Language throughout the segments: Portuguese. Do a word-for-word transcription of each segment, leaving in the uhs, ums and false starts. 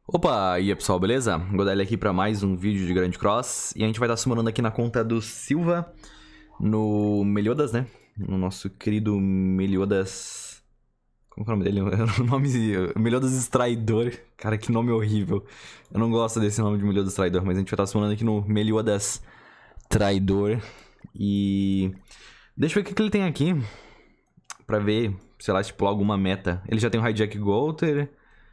Opa, e aí pessoal, beleza? Godel aqui para mais um vídeo de Grand Cross. E a gente vai estar summonando aqui na conta do Silva, no Meliodas, né? No nosso querido Meliodas... Como que é o nome dele? O nome... Meliodas Extraidor. Cara, que nome horrível. Eu não gosto desse nome de Meliodas Traidor, mas a gente vai estar summonando aqui no Meliodas Traidor. E... Deixa eu ver o que ele tem aqui. Pra ver, sei lá, estipular alguma meta. Ele já tem o Hijack Golter...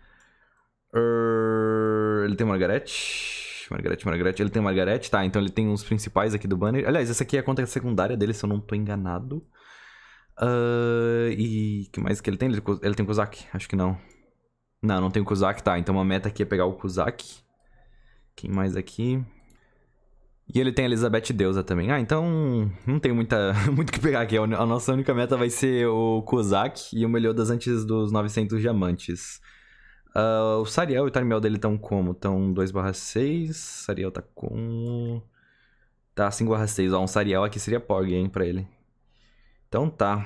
Uh, ele tem Margaret. Margaret, Margaret. Ele tem Margaret, tá. Então ele tem os principais aqui do banner. Aliás, essa aqui é a conta secundária dele, se eu não tô enganado. Uh, e que mais que ele tem? Ele, ele tem Kozak? Acho que não. Não, não tem o Kozak, tá. Então a meta aqui é pegar o Kozak. Quem mais aqui? E ele tem a Elizabeth Deusa também. Ah, então não tem muita, muito o que pegar aqui. A nossa única meta vai ser o Kozak e o Meliodas antes dos novecentos diamantes. Uh, o Sariel e o Tarmiel dele estão como? Estão dois barra seis. Sariel tá com... Tá cinco barra seis. Ó, um Sariel aqui seria Porg, hein, pra ele. Então tá.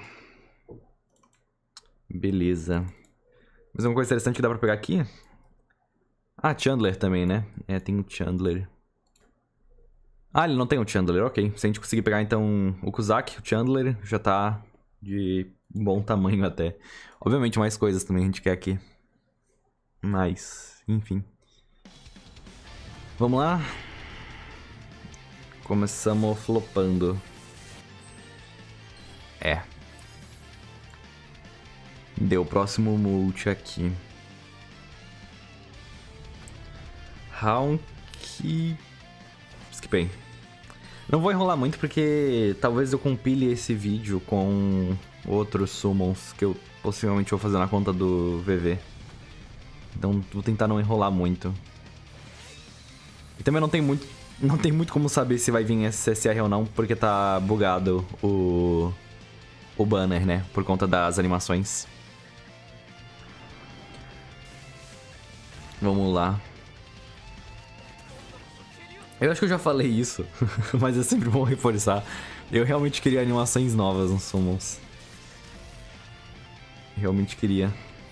Beleza. Mas uma coisa interessante que dá pra pegar aqui? Ah, Chandler também, né? É, tem o Chandler. Ah, ele não tem o Chandler, ok. Se a gente conseguir pegar, então, o Kozak, o Chandler, já tá de bom tamanho até. Obviamente, mais coisas também a gente quer aqui. Mas, enfim. Vamos lá. Começamos flopando. É. Deu o próximo multi aqui. Round. Skipei. Não vou enrolar muito porque talvez eu compile esse vídeo com outros summons que eu possivelmente vou fazer na conta do V V. Então vou tentar não enrolar muito. E também não tem muito, não tem muito como saber se vai vir S S R ou não, porque tá bugado o, o banner, né? Por conta das animações. Vamos lá. Eu acho que eu já falei isso, mas é sempre bom reforçar. Eu realmente queria animações novas nos summons. Realmente queria.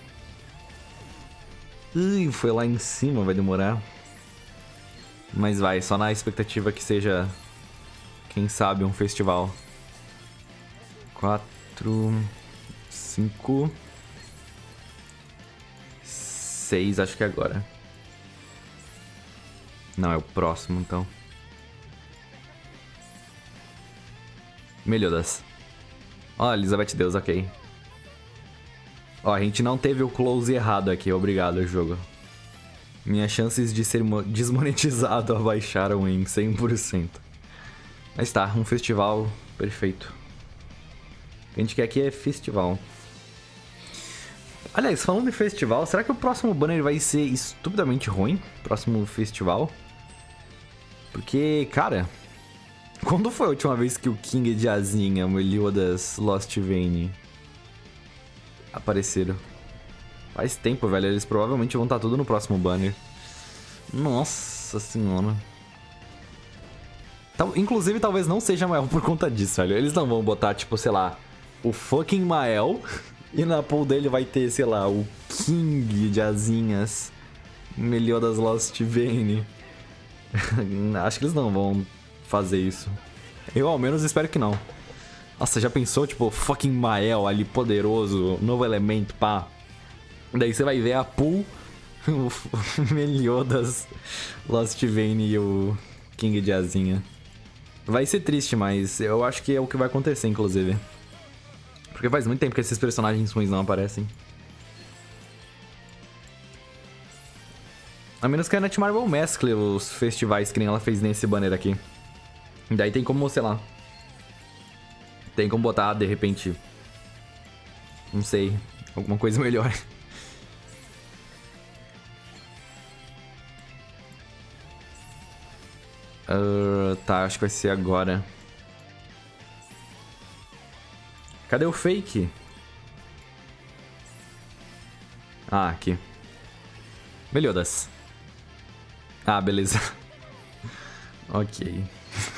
Ui, foi lá em cima, vai demorar. Mas vai, só na expectativa que seja, quem sabe, um festival. Quatro... Cinco... Seis, acho que é agora. Não, é o próximo, então. Meliodas. Ó, Elizabeth Deus, ok. Ó, a gente não teve o close errado aqui, obrigado, jogo. Minhas chances de ser desmonetizado abaixaram em cem por cento. Mas tá, um festival perfeito. O que a gente quer aqui é festival. Aliás, falando de festival, será que o próximo banner vai ser estupidamente ruim? Próximo festival? Porque, cara... Quando foi a última vez que o King de Azinha, o Meliodas Lost Vein apareceram? Faz tempo, velho. Eles provavelmente vão estar tudo no próximo banner. Nossa senhora. Tal, inclusive, talvez não seja Mael por conta disso, velho. Eles não vão botar, tipo, sei lá, o fucking Mael. E na pool dele vai ter, sei lá, o King de Azinhas. Meliodas Lost Vein. Acho que eles não vão fazer isso. Eu, ao menos, espero que não. Nossa, já pensou, tipo, fucking Mael ali, poderoso, novo elemento, pá. Daí você vai ver a pool, o Meliodas, Lost Vein e o King de Azinha. Vai ser triste, mas eu acho que é o que vai acontecer, inclusive. Porque faz muito tempo que esses personagens ruins não aparecem. A menos que a Netmarble mescle os festivais que nem ela fez nesse banner aqui. Daí tem como, sei lá... Tem como botar, de repente... Não sei, alguma coisa melhor. Uh, tá, acho que vai ser agora. Cadê o fake? Ah, aqui. Meliodas. Ah, beleza. Ok.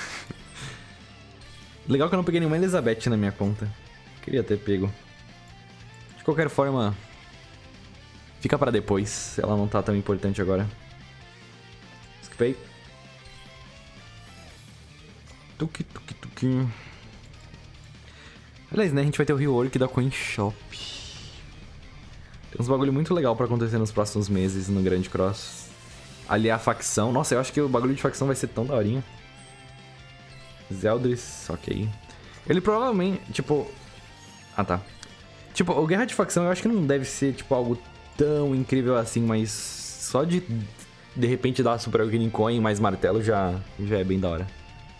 Legal que eu não peguei nenhuma Elizabeth na minha conta. Queria ter pego. De qualquer forma... Fica pra depois, ela não tá tão importante agora. Skipei. Tuki, tuki, tuki. Aliás, né, a gente vai ter o rework da Coin Shop. Tem uns bagulho muito legal pra acontecer nos próximos meses no Grand Cross. Ali a facção. Nossa, eu acho que o bagulho de facção vai ser tão daorinha. Zeldris, ok. Ele provavelmente, tipo... Ah, tá. Tipo, o Guerra de Facção eu acho que não deve ser, tipo, algo tão incrível assim, mas só de, de repente, dar Super Awakening Coin mais martelo já, já é bem da hora.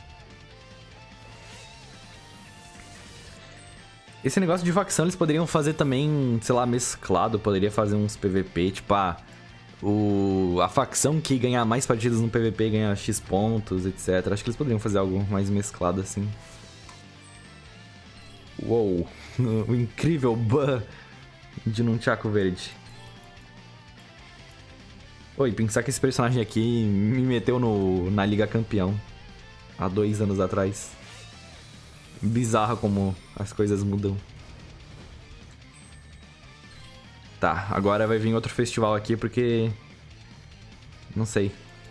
Esse negócio de facção eles poderiam fazer também, sei lá, mesclado, poderia fazer uns P V P, tipo, ah, o, a facção que ganhar mais partidas no P V P ganha X pontos, etcétera. Acho que eles poderiam fazer algo mais mesclado assim. Uou, o incrível ban de Nunchaku verde. Oi, pensar que esse personagem aqui me meteu no, na Liga Campeão há dois anos atrás. Bizarro como as coisas mudam. Tá, agora vai vir outro festival aqui porque... Não sei.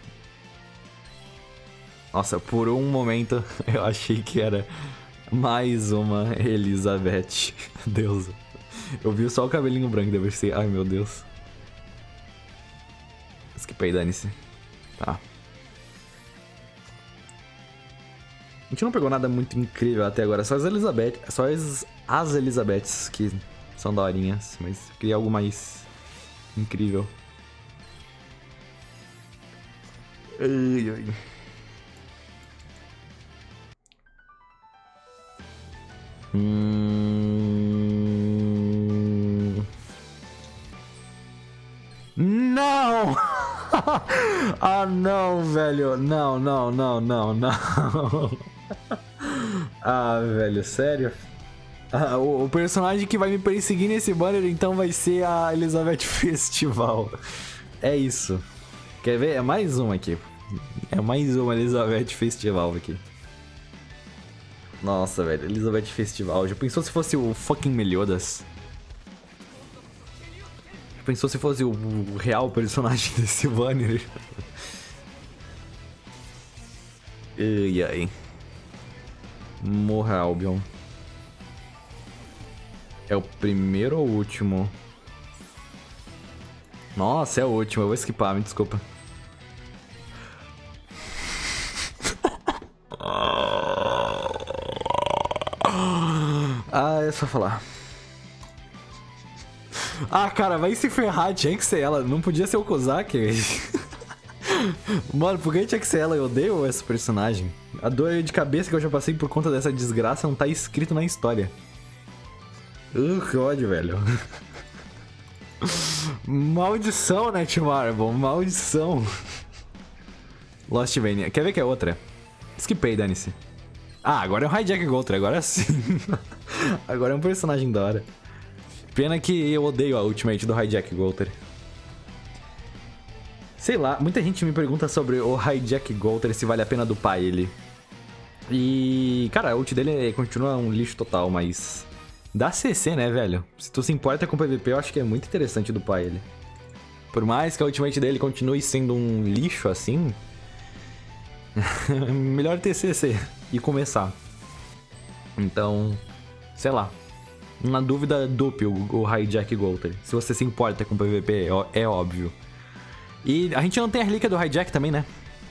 Nossa, por um momento eu achei que era mais uma Elizabeth. Deus. Eu vi só o cabelinho branco, deve ser. Ai, meu Deus. Skipei, dane-se. Tá. A gente não pegou nada muito incrível até agora. Só as Elizabeth, só as, as Elizabeths que são daorinhas. Mas eu queria algo mais incrível. Ai, ai. Hum... Não! Ah, não, velho. Não, não, não, não, não. Ah, velho, sério? Ah, o, o personagem que vai me perseguir nesse banner, então, vai ser a Elizabeth Festival. É isso. Quer ver? É mais uma aqui. É mais uma Elizabeth Festival aqui. Nossa, velho. Elizabeth Festival. Já pensou se fosse o fucking Meliodas? Já pensou se fosse o, o real personagem desse banner? Ai, ai. Morra, Albion. É o primeiro ou o último? Nossa, é o último. Eu vou skipar, me desculpa. Ah, é só falar. Ah, cara, vai se ferrar. Tinha que ser ela. Não podia ser o Kozak. Mano, por que tinha que ser ela? Eu odeio essa personagem. A dor de cabeça que eu já passei por conta dessa desgraça não tá escrito na história. Uh, que ódio, velho. Maldição, Netmarble. Maldição. Lost Vania. Quer ver que é outra? Skipei, dane-se. Ah, agora é o Hijack Golter. Agora sim. Agora é um personagem da hora. Pena que eu odeio a ultimate do Hijack Golter. Sei lá, muita gente me pergunta sobre o Hijack Golter, se vale a pena dupar ele. E, cara, a ult dele continua um lixo total, mas... Dá C C, né, velho? Se tu se importa com o P V P, eu acho que é muito interessante dupar ele. Por mais que a ultimate dele continue sendo um lixo assim... melhor ter C C e começar. Então, sei lá. Na dúvida, dupe o, o Hijack Golter. Se você se importa com o P V P, é, é óbvio. E a gente não tem a relíquia do Hijack também, né?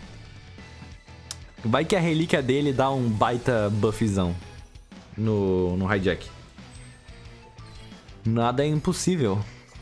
Vai que a relíquia dele dá um baita buffzão no, no Hijack. Nada é impossível.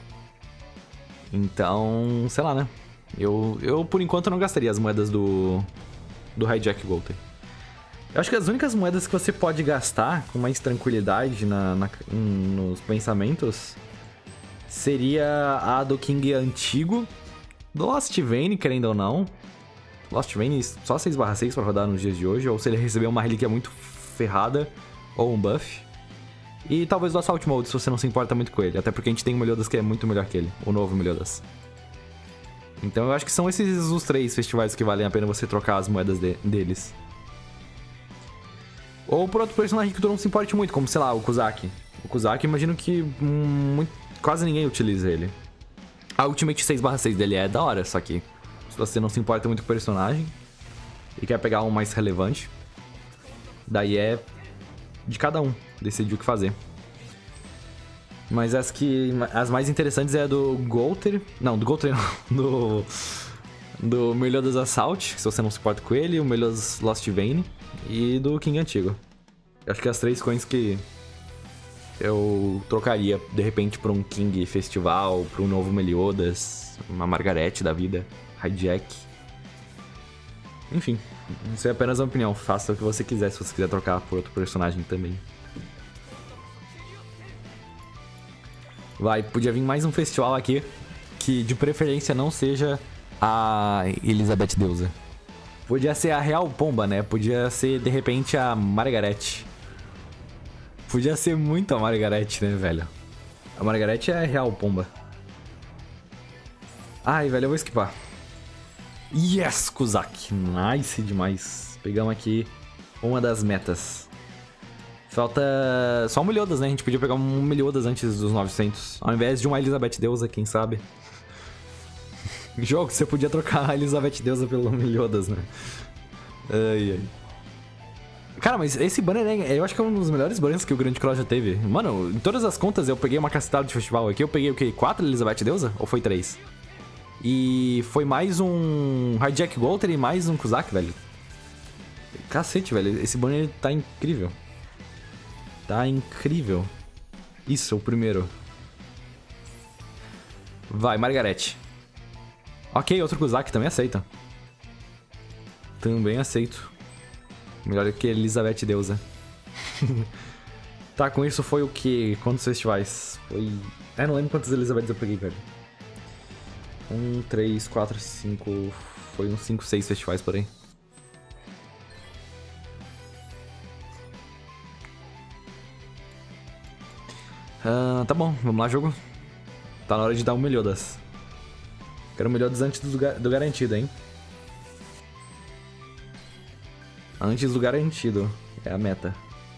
Então, sei lá, né? Eu, eu por enquanto, não gastaria as moedas do, do Hijack Golter. Eu acho que as únicas moedas que você pode gastar com mais tranquilidade na, na, nos pensamentos seria a do King antigo, do Lost Vein, querendo ou não. Lost Vein só seis barra seis pra rodar nos dias de hoje, ou se ele receber uma relíquia muito ferrada, ou um buff. E talvez do Assault Mode, se você não se importa muito com ele, até porque a gente tem um Meliodas que é muito melhor que ele, o novo Meliodas. Então eu acho que são esses os três festivais que valem a pena você trocar as moedas de, deles. Ou por outro personagem que tu não se importe muito, como, sei lá, o Kozak. O Kozak, imagino que hum, muito, quase ninguém utiliza ele. A Ultimate seis barra seis dele é da hora, só que se você não se importa muito com o personagem e quer pegar um mais relevante, daí é de cada um decidir o que fazer. Mas as que as mais interessantes é a do Golter, não, do Golter não, do do Meliodas Assault, se você não se importa com ele, o Meliodas Lost Vein e do King Antigo. Eu acho que as três coins que eu trocaria, de repente, pra um King Festival, pra um novo Meliodas, uma Margarete da vida, Hijack. Enfim, isso é apenas uma opinião. Faça o que você quiser, se você quiser trocar por outro personagem também. Vai, podia vir mais um festival aqui, que de preferência não seja a Elizabeth Deusa. Podia ser a Real Pomba, né? Podia ser, de repente, a Margarete. Podia ser muito a Margarete, né, velho? A Margarete é a Real Pomba. Ai, velho, eu vou esquipar. Yes, Kuzak. Nice demais. Pegamos aqui uma das metas. Falta só um Meliodas, né? A gente podia pegar um Meliodas antes dos novecentos. Ao invés de uma Elizabeth Deusa, quem sabe? Jogo, você podia trocar a Elizabeth Deusa pelo Meliodas, né? Ai, ai. Cara, mas esse banner, né, eu acho que é um dos melhores banners que o Grande Cross já teve. Mano, em todas as contas eu peguei uma cacetada de festival aqui. Eu peguei o quê? Quatro Elizabeth Deusa? Ou foi três? E foi mais um Hijack Golter e mais um Kuzak, velho. Cacete, velho. Esse banner tá incrível. Tá incrível. Isso, o primeiro. Vai, Margarete. Ok, outro Kuzak também aceita. Também aceito. Melhor que Elizabeth Deusa. Tá, com isso foi o que? Quantos festivais? Foi... É, não lembro quantas Elizabeths eu peguei, velho. Um, três, quatro, cinco... Foi uns cinco, seis festivais por aí. Ah, tá bom, vamos lá, jogo. Tá na hora de dar um Meliodas. Quero um Meliodas antes do, do garantido, hein? Antes do garantido. É a meta.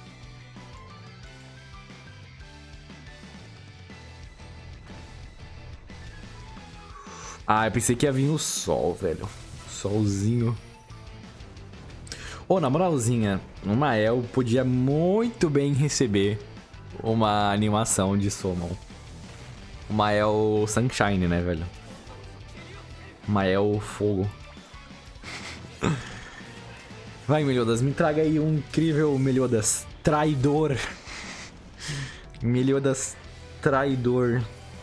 Ah, eu pensei que ia vir o sol, velho. Solzinho. Ô, oh, na moralzinha, o Mael podia muito bem receber uma animação de Summon. O Mael Sunshine, né, velho? Mael Fogo. Vai, Meliodas, me traga aí um incrível Meliodas traidor. Meliodas traidor.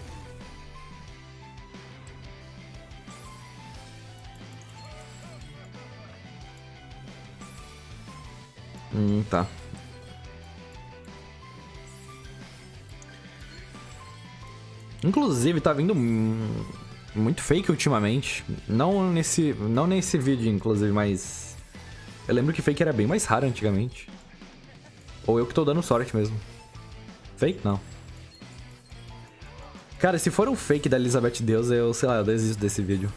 Hum, tá. Inclusive, tá vindo muito fake ultimamente. Não nesse, não nesse vídeo, inclusive, mas... Eu lembro que fake era bem mais raro antigamente. Ou eu que tô dando sorte mesmo. Fake? Não. Cara, se for um fake da Elizabeth Deusa, eu, sei lá, eu desisto desse vídeo.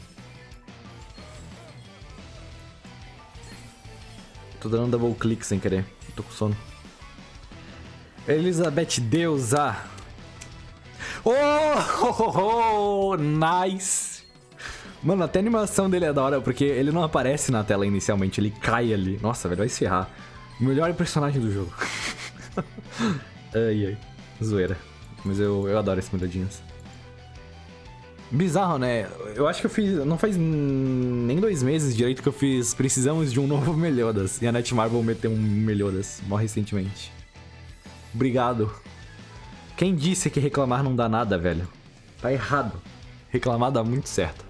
Tô dando double click sem querer. Tô com sono. Elizabeth Deusa. Oh, oh, oh, oh, nice. Mano, até a animação dele é da hora, porque ele não aparece na tela inicialmente, ele cai ali. Nossa, velho, vai se ferrar. Melhor personagem do jogo. Ai, ai. Zoeira. Mas eu, eu adoro esses melodinhos. Bizarro, né? Eu acho que eu fiz... Não faz nem dois meses direito que eu fiz... Precisamos de um novo Meliodas. E a Netmarble meteu um Meliodas mó recentemente. Obrigado. Quem disse que reclamar não dá nada, velho? Tá errado. Reclamar dá muito certo.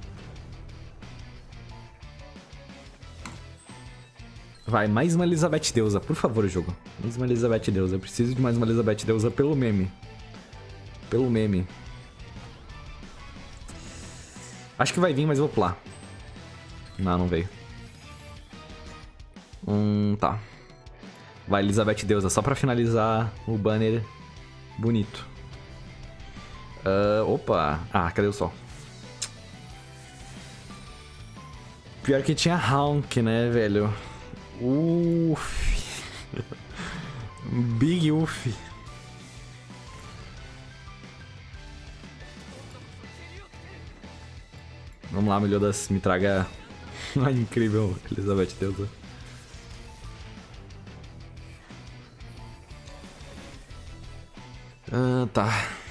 Vai, mais uma Elizabeth Deusa. Por favor, jogo. Mais uma Elizabeth Deusa. Eu preciso de mais uma Elizabeth Deusa pelo meme. Pelo meme. Acho que vai vir, mas eu vou pular. Não, não veio. Hum, tá. Vai, Elizabeth Deusa. Só pra finalizar o banner bonito. Uh, opa. Ah, cadê o sol? Pior que tinha Honk, né, velho? Uff. Big uff. Vamos lá, Meliodas, me traga a incrível Elizabeth Deusa. Ah, tá.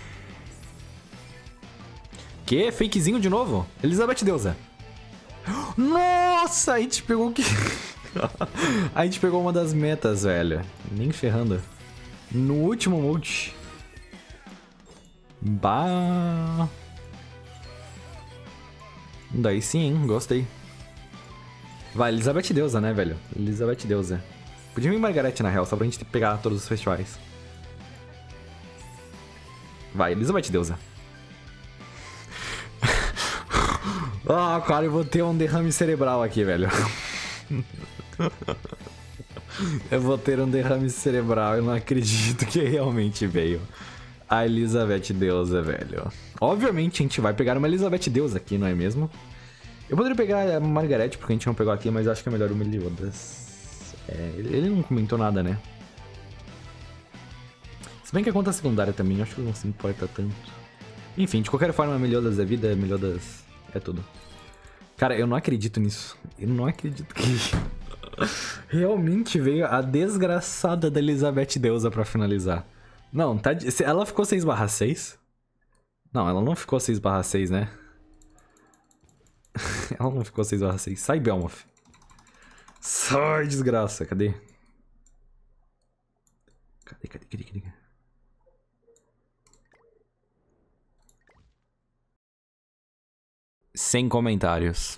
Que? Fakezinho de novo? Elizabeth Deusa. Nossa, a gente pegou o que... A gente pegou uma das metas, velho. Nem ferrando. No último multi. Bah. Daí sim, hein? Gostei. Vai, Elizabeth Deusa, né, velho? Elizabeth Deusa. Podia vir Margaret, na real, só pra gente pegar todos os festivais. Vai, Elizabeth Deusa. Ah, cara, eu vou ter um derrame cerebral aqui, velho. Eu vou ter um derrame cerebral, eu não acredito que realmente veio a Elizabeth Deusa, velho. Obviamente a gente vai pegar uma Elizabeth Deusa aqui, não é mesmo? Eu poderia pegar a Margaret, porque a gente não pegou aqui, mas acho que é melhor o Meliodas. É, ele não comentou nada, né? Se bem que a conta secundária também, acho que não se importa tanto. Enfim, de qualquer forma, Meliodas é vida, Meliodas é tudo. Cara, eu não acredito nisso. Eu não acredito que... Realmente veio a desgraçada da Elizabeth Deusa pra finalizar. Não, tá... Ela ficou seis barra seis? Não, ela não ficou seis barra seis, né? Ela não ficou seis barra seis. Sai, Belmoth. Sai, desgraça. Cadê? Cadê, cadê, cadê, cadê? Sem comentários.